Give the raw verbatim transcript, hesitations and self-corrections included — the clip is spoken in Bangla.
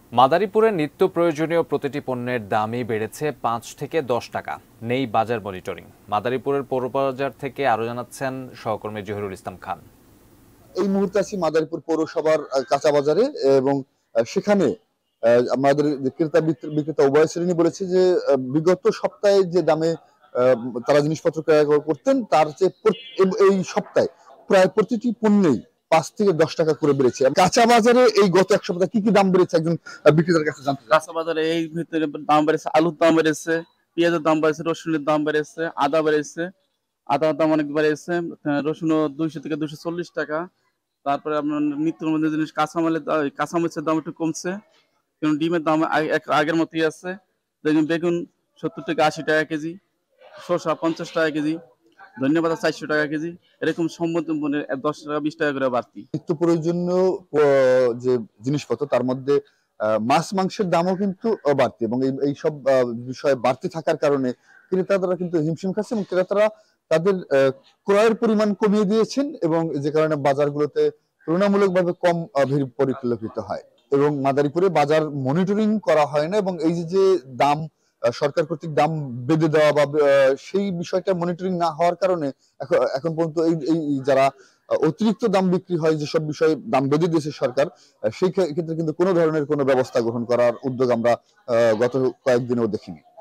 মাদারীপুরে নিত্য প্রয়োজনীয় প্রতিটি পণ্যের দামই বেড়েছে পাঁচ থেকে দশ টাকা। নেই বাজার মনিটরিং। মাদারীপুরের পৌরবাজার থেকে আরো জানাচ্ছেন সহকর্মী জহিরুল ইসলাম খান। এই মুহূর্তে আছি মাদারীপুর পৌরসভার আহ, কাঁচা বাজারে এবং আহ, সেখানে আহ, আমাদের যে ক্রেতা বিক্রে- বিক্রেতা উভয় শ্রেণী বলেছে যে আহ, বিগত সপ্তাহে যে দামে আহ, তারা জিনিসপত্র ক্রয় করতেন তার চেয়ে প্রত- এই- এই সপ্তাহে প্রায় প্রতিটি পণ্যেই পাঁচ থেকে দশ টাকা করে বেড়েছে। কাঁচা বাজারে এই গত এক সপ্তাহে কি কি দাম বেড়েছে একজন আহ, বিক্রেতার কাছে জানতে চাই। কাঁচা বাজারে এই ভিতরে দাম বেড়েছে, আলুর দাম বেড়েছে, পেঁয়াজের দাম বেড়েছে, রসুনের দাম বেড়েছে, আদা বেড়েছে, আদার দাম অনেক বেড়েছে। রসুন দুইশো থেকে দুশো চল্লিশ টাকা। তারপরে আপনার নিত্য নতুন জিনিস কাঁচামালের দা- কাঁচামরিচের দাম একটু কমছে, কিন্তু ডিমের দাম আগে- এক- আগের মতোই আছে। দেখুন বেগুন সত্তর থেকে আশি টাকা কেজি, শসা পঞ্চাশ টাকা কেজি, ধনিয়া পাতা চারশো টাকা কেজি। এরকম সম্মত মানে দশ টাকা বিশ টাকা করে বাড়তি। নিত্য প্রয়োজনীয় আহ, যে জিনিসপত্র তার মধ্যে আহ, মাছ মাংসের দামও কিন্তু আহ, বাড়তি এবং এই এইসব আহ, বিষয়ে বাড়তি থাকার কারণে ক্রেতারা কিন্তু হিমশিম খাচ্ছে এবং ক্রেতারা তাদের আহ, ক্রয়ের পরিমাণ কমিয়ে দিয়েছেন এবং যে কারণে বাজারগুলোতে তুলনামূলকভাবে কম আহ, ভিড় পরিলক্ষিত হয় এবং মাদারীপুরে বাজার মনিটরিং করা হয় না এবং এই যে যে দাম আহ, সরকার কর্তৃক দাম বেঁধে দেওয়া বা আহ, সেই বিষয়টা মনিটরিং না হওয়ার কারণে এখন এখন পর্যন্ত এই এই যারা আহ, অতিরিক্ত দাম বিক্রি হয় যেসব বিষয়ে দাম বেঁধে দিয়েছে সরকার, আহ, সেই ক্ষেত্রে কিন্তু কোনো ধরনের কোনো ব্যবস্থা গ্রহণ করার উদ্যোগ আমরা আহ, গত কয়েকদিনেও দেখিনি।